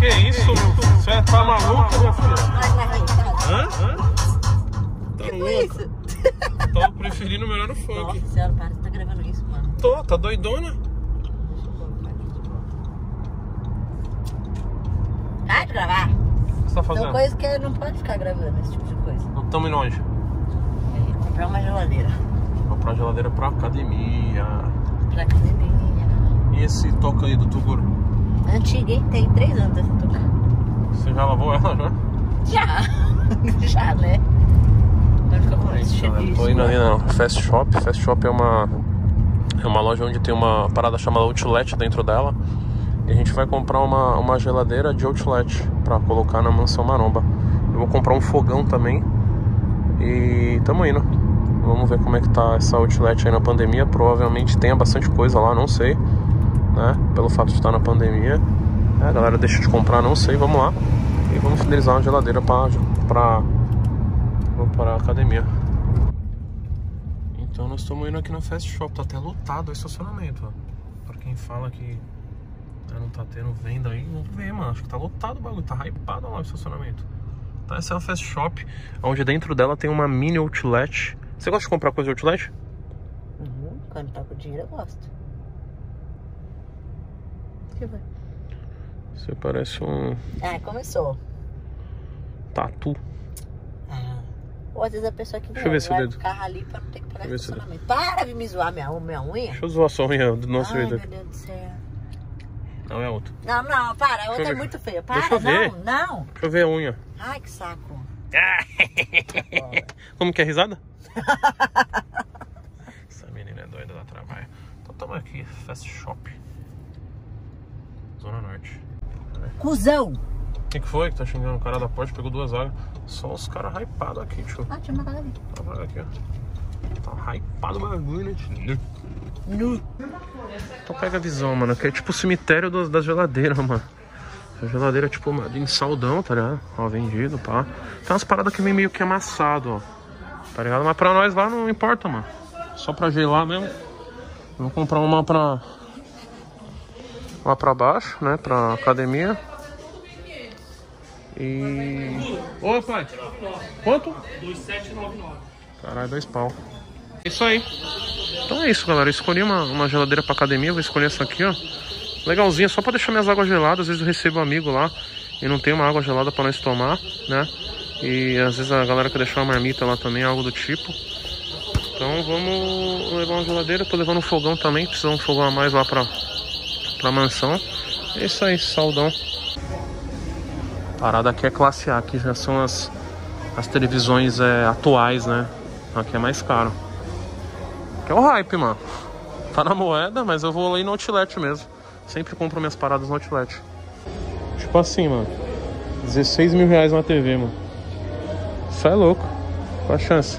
Que isso, meu? Você tá maluco, minha filha? Hã? Tá Que louco? isso? Tô preferindo melhor o funk. Nossa senhora, para, você tá gravando isso, mano. Tô, tá doidona? Para de gravar. O que você tá fazendo? São coisas que não pode ficar gravando, esse tipo de coisa. Não estamos indo onde? Comprar uma geladeira. Comprar geladeira pra academia. Pra academia. E esse toca aí do Tuguro? Antiga, hein? Tem 3 anos essa touca. Você já lavou ela já? Já. Já, né? Vai ficar com esse cheiro de Tô indo ali na Fast Shop. Fast Shop é uma loja onde tem uma parada chamada Outlet dentro dela. E a gente vai comprar uma geladeira de Outlet pra colocar na Mansão Maromba. Eu vou comprar um fogão também. E tamo indo. Vamos ver como é que tá essa Outlet aí na pandemia. Provavelmente tenha bastante coisa lá, não sei, né? Pelo fato de estar na pandemia. A galera deixa de comprar, não sei. Vamos lá. E vamos finalizar uma geladeira pra academia. Então nós estamos indo aqui na Fast Shop. Tá até lotado o estacionamento, ó. Pra quem fala que não tá tendo venda aí, vamos ver, mano. Acho que tá lotado o bagulho, tá hypado lá o estacionamento. Então essa é a Fast Shop, onde dentro dela tem uma mini Outlet. Você gosta de comprar coisa de Outlet? Quando tá com dinheiro eu gosto. Deixa eu ver. Você parece um Ah, começou. tatu. Ou às vezes a pessoa que Deixa eu ver seu vai dedo. ficar ali pra não ter que pagar Deixa eu ver estacionamento. Para de me zoar minha unha. Deixa eu zoar sua unha do nosso Ai, jeito. meu Deus do céu. Não, é outra. Não, para. A outra eu é ver. muito feia. Deixa Para, eu ver. não. Deixa eu ver a unha. Ai, que saco. Como que é a risada? Essa menina é doida, dá trabalho. Então estamos aqui, Fast Shop, Zona Norte. Cusão. O que foi que tá xingando o cara da porta? Pegou 2 vagas. Só os caras hypados aqui, tio. Ah, tinha uma vaga ali. Tá vaga aqui, ó. Tá hypado o bagulho, né, tio? Nu. Então pega a visão, mano. Que é tipo o cemitério das geladeiras, mano. A geladeira é tipo em saldão, tá ligado? Ó, vendido, pá. Tem umas paradas que vem meio que amassado, ó. Tá ligado? Mas pra nós lá não importa, mano. Só pra gelar mesmo. Vou comprar uma lá pra baixo, né? Pra academia. E... Ô, pai. Quanto? 2.799. Caralho, 2 pau. Isso aí. Então é isso, galera. Eu escolhi uma geladeira pra academia. Vou escolher essa aqui, ó. Legalzinha, só pra deixar minhas águas geladas. Às vezes eu recebo um amigo lá e não tem uma água gelada pra nós tomar, né? E às vezes a galera quer deixar uma marmita lá também, algo do tipo. Então vamos levar uma geladeira. Tô levando um fogão também. Precisa de um fogão a mais lá pra mansão. É isso aí, saldão. Parada aqui é classe A. Aqui já são as televisões atuais, né? Aqui é mais caro. Aqui é o hype, mano. Tá na moeda, mas eu vou ali no Outlet mesmo. Sempre compro minhas paradas no Outlet. Tipo assim, mano. 16 mil reais na TV, mano. Isso é louco. Qual a chance?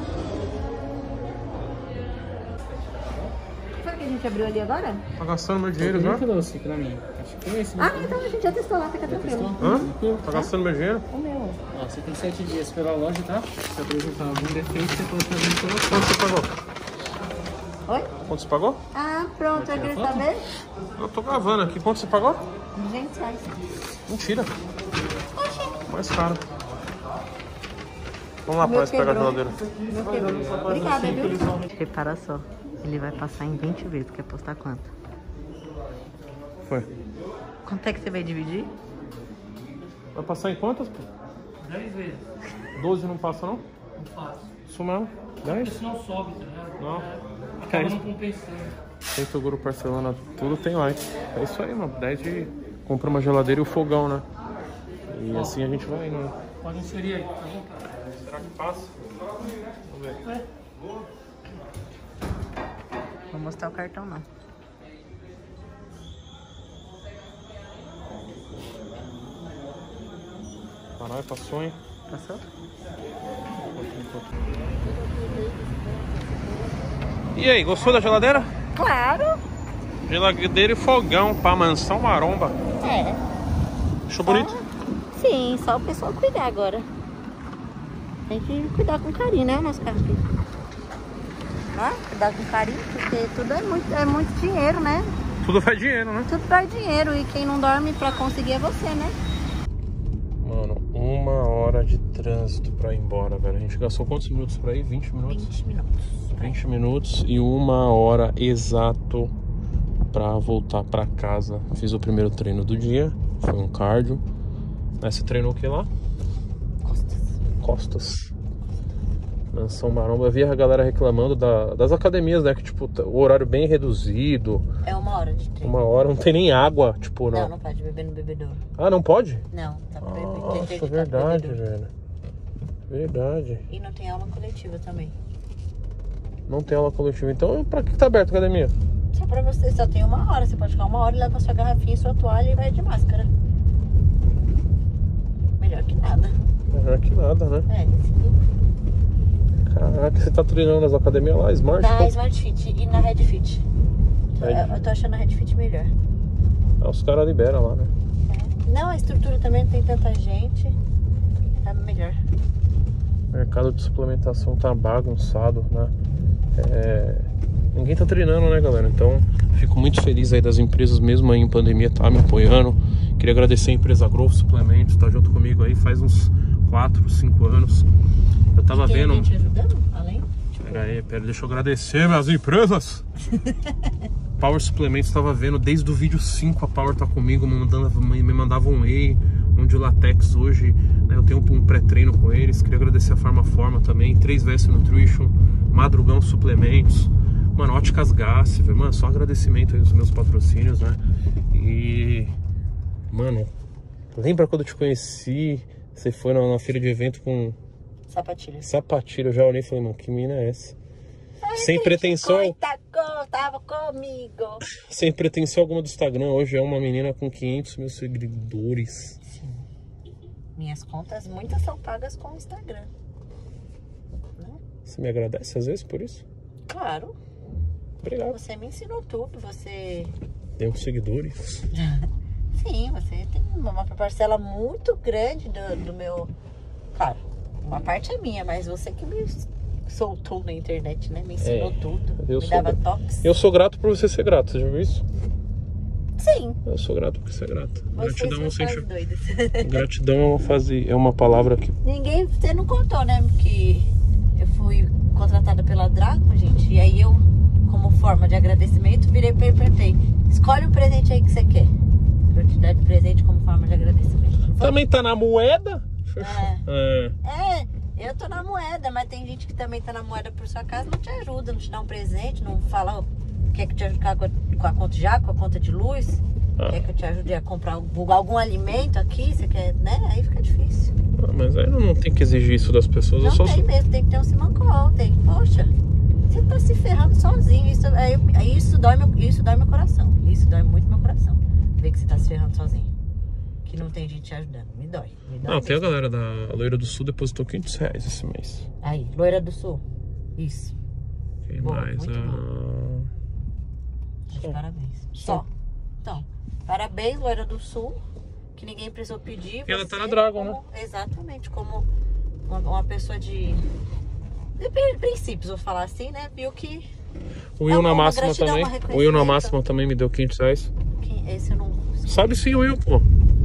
Sabe que a gente abriu ali agora? Tá gastando meu dinheiro já? Muito doce pra mim. Acho que é esse. Ah, então a gente já testou lá, fica tranquilo. Hã? Tá gastando meu dinheiro? O meu. Ó, você tem 7 dias pela loja, tá? Se apresentar algum defeito, você pode fazer pelo Quanto você pagou? Oi? Quanto você pagou? Ah, pronto, já queria saber? Eu tô gravando aqui. Quanto você pagou? 200 reais. Mentira. Mais caro. Vamos lá, pai, pegar a geladeira. Meu quebrou. Obrigada, viu? Repara só. Ele vai passar em 20 vezes. Quer postar quanto? Foi. Quanto é que você vai dividir? Vai passar em quantas, pô? 10 vezes. 12 não passa, não? Não faço. Isso mesmo? 10? Isso não sobe, tá ligado? Não. Acaba É não isso. compensando. Tem Toguro parcelando tudo, tem like. É isso aí, mano. 10 de... Compra uma geladeira e o fogão, né? E assim a gente vai indo, né? Pode inserir aí, tá bom, cara? Será que passa? Vamos ver. Vou mostrar o cartão, não. Caralho, passou, hein? Passou? E aí, gostou da geladeira? Claro! Geladeira e fogão pra Mansão Maromba. É. Achou bonito? Sim, só o pessoal cuidar agora. Tem que cuidar com carinho, né, nosso carrinho? Cuidar com carinho, porque tudo é muito dinheiro, né? Tudo faz dinheiro, né? Tudo faz dinheiro e quem não dorme pra conseguir é você, né? Mano, 1 hora de trânsito pra ir embora, velho. A gente gastou quantos minutos pra ir? 20 minutos? 20 minutos. 20 minutos e 1 hora exato pra voltar pra casa. Fiz o primeiro treino do dia, foi um cardio. Aí você treinou o que lá? Costas. Mansão Maromba. Eu vi a galera reclamando das academias, né? Que tipo, o horário bem reduzido. É 1 hora de treino. 1 hora, não tem nem água, tipo, não. Não pode beber no bebedouro. Ah, não pode? Não, tá proibido. Nossa, verdade, velho. Verdade. E não tem aula coletiva também. Não tem aula coletiva. Então, pra que tá aberto a academia? Só pra você, só tem 1 hora. Você pode ficar 1 hora e leva sua garrafinha e sua toalha e vai de máscara. Melhor que nada. Melhor que nada, né? É, sim. Caraca, você tá treinando nas academias lá, Smart? Na Smart Fit e na Red Fit. Eu tô achando a Red Fit melhor. Ah, os caras liberam lá, né? Não, a estrutura também não tem tanta gente. Tá melhor. O mercado de suplementação tá bagunçado, né? Ninguém tá treinando, né, galera? Então, fico muito feliz aí das empresas, mesmo aí em pandemia, tá me apoiando. Queria agradecer a empresa Growth Suplementos, tá junto comigo aí faz uns 4, 5 anos. Eu tava vendo... Tem te ajudando, além? Pera, deixa eu agradecer minhas empresas. Power Suplementos, tava vendo desde o vídeo 5, a Power tá comigo, me mandava um whey, um de latex hoje, né? Eu tenho um pré-treino com eles. Queria agradecer a Farmaforma também, 3VS Nutrition, Madrugão Suplementos, mano, Óticas Gassi, mano, só agradecimento aí dos meus patrocínios, né? E, mano, lembra quando eu te conheci, você foi na feira de evento com... Sapatilha, eu já olhei e falei, mano, que mina é essa? Sem pretensão. Tava comigo. Sem pretensão alguma do Instagram. Hoje é uma menina com 500 mil seguidores. Sim. Minhas contas, muitas são pagas com o Instagram. Né? Você me agradece às vezes por isso? Claro. Obrigado. Você me ensinou tudo, você... Deu seguidores. Sim, você tem uma parcela muito grande do meu... Claro, uma parte é minha, mas você que me soltou na internet, né? Me ensinou tudo, me dava toques. Eu sou grato por você ser grato, você já viu isso? Sim. Eu sou grato por ser grato. Gratidão Gratidão é uma palavra que... Você não contou, né? Que eu fui contratada pela Draco, gente, e aí eu, como forma de agradecimento, virei pra ele e perguntei, escolhe um presente aí que você quer. Pra eu te dar de presente como forma de agradecimento. Também tá na moeda? Eu tô na moeda, mas tem gente que também tá na moeda por sua casa, não te ajuda, não te dá um presente, não fala, quer que te ajude com a conta com a conta de luz, quer que eu te ajude a comprar algum alimento aqui, você quer, né? Aí fica difícil. Mas aí não tem que exigir isso das pessoas. Não tem mesmo, tem que ter um simancol, poxa, você tá se ferrando sozinho, isso dói meu coração, isso dói muito meu coração, ver que você tá se ferrando sozinho. Que não tem gente te ajudando. Me dói. Até a galera da Loira do Sul depositou R$500 esse mês. Aí, Loira do Sul. Isso. Quem mais? Parabéns. Só. Então, parabéns, Loira do Sul. Que ninguém precisou pedir. E ela tá na Dragon, né? Exatamente. Como uma pessoa de princípios, vou falar assim, né? Viu que... O Will na Máxima também. O Will na Máxima também me deu R$500. Esse eu não... Sabe sim, o Will, pô.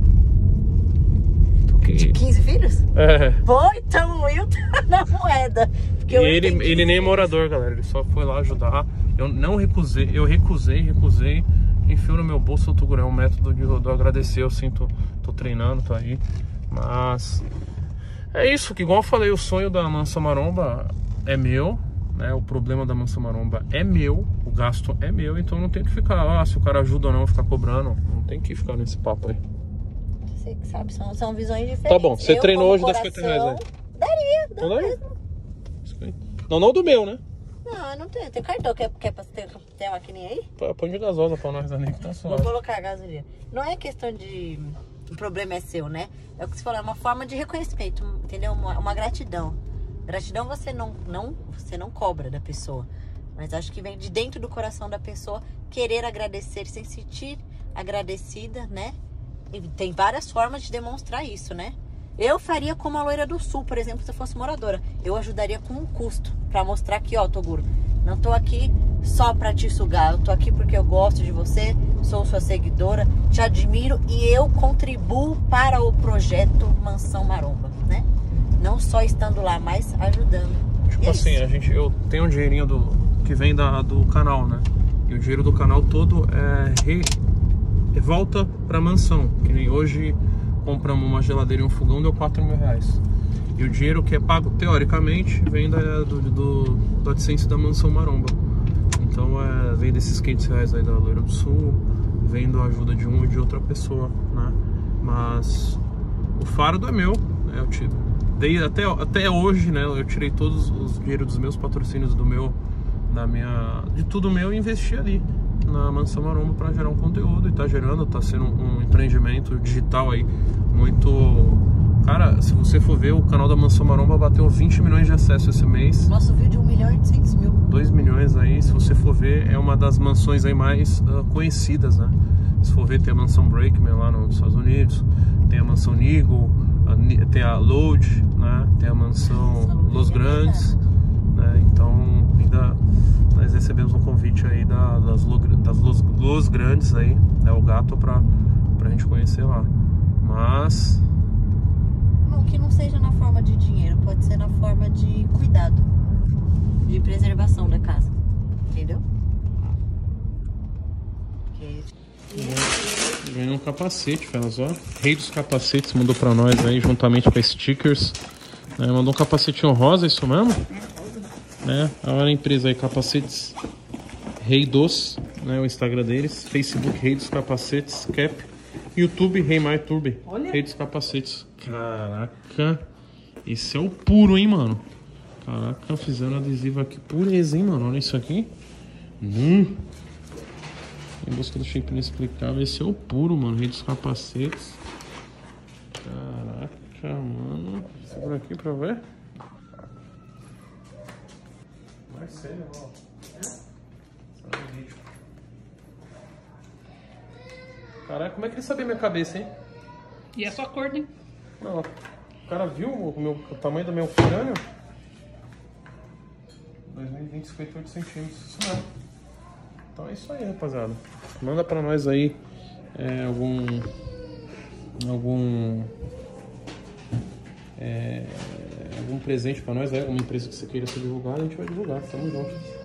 De 15 filhos? Bom, então o Will tá na moeda. E ele nem é morador, galera. Ele só foi lá ajudar. Eu não recusei. Eu recusei. Enfio no meu bolso o Tugurão. É um método de agradecer. Eu sinto, tô treinando, tô aí. Mas é isso, que igual eu falei, o sonho da Mansão Maromba é meu, né? O problema da Mansão Maromba é meu, o gasto é meu, então não tem que ficar, se o cara ajuda ou não, ficar cobrando. Não tem que ficar nesse papo aí. Você que sabe, são visões diferentes. Tá bom, você treinou hoje, dá R$50 aí. Daria mesmo. Não do meu, né? Não, eu não tenho. Tem cartão, quer ter a maquininha aí? Põe de gasosa pra nós ali, que tá suave. Vou colocar a gasolina. Não é questão de... O problema é seu, né? É o que você falou, é uma forma de reconhecimento, entendeu? Uma gratidão. Gratidão você não cobra da pessoa. Mas acho que vem de dentro do coração da pessoa querer agradecer, se sentir agradecida, né? E tem várias formas de demonstrar isso, né? Eu faria como a Loira do Sul, por exemplo, se eu fosse moradora. Eu ajudaria com um custo, pra mostrar que, ó, Toguro, não tô aqui só pra te sugar. Eu tô aqui porque eu gosto de você, sou sua seguidora, te admiro e eu contribuo para o projeto Mansão Maromba, né? Não só estando lá, mas ajudando. Tipo assim, eu tenho um dinheirinho que vem do canal, né? E o dinheiro do canal todo volta pra mansão. Que nem hoje compramos uma geladeira e um fogão, deu 4 mil reais. E o dinheiro que é pago, teoricamente, vem do AdSense da Mansão Maromba. Então vem desses 500 reais aí da Loira do Sul, vem da ajuda de uma ou de outra pessoa, né? Mas o fardo é meu, né? Eu até hoje, né? Eu tirei todos os dinheiros dos meus patrocínios de tudo meu e investi ali na Mansão Maromba para gerar um conteúdo. E tá sendo um empreendimento digital aí muito... Cara, se você for ver, o canal da Mansão Maromba bateu 20 milhões de acessos esse mês. Nosso vídeo 1.800.000. 2 milhões aí, se você for ver, é uma das mansões aí mais conhecidas, né? Se for ver, tem a Mansão Breakman lá nos Estados Unidos, tem a Mansão Nigo, tem a Load, né? Tem a Mansão Los Grandes, né? Então, ainda nós recebemos um convite aí das Los Grandes aí, né? O gato pra gente conhecer lá. Mas... que não seja na forma de dinheiro, pode ser na forma de cuidado, de preservação da casa, entendeu? Ganhou um capacete, fellas, ó. Rei dos Capacetes mandou pra nós aí, juntamente com stickers, né? Mandou um capacetinho rosa, isso mesmo? Né? Olha a empresa aí, Capacetes Rei dos, né? O Instagram deles, Facebook Rei dos Capacetes, Cap, YouTube Rei Mai Turbi, Rei dos Capacetes. Caraca, esse é o puro, hein, mano? Caraca, fizeram adesivo aqui, pureza, hein, mano? Olha isso aqui. Em busca do shape inexplicável, esse é o puro, mano. Rei dos Capacetes. Caraca, mano. Segura aqui pra ver. Vai ser, né, ó. Caraca, como é que ele sabia minha cabeça, hein? E é só cor, né? Não, o cara viu o tamanho do meu crânio? 2020, 58 centímetros, isso mesmo. Então é isso aí, rapaziada. Manda pra nós aí algum presente pra nós, alguma empresa que você queira ser divulgada, a gente vai divulgar. Tamo junto.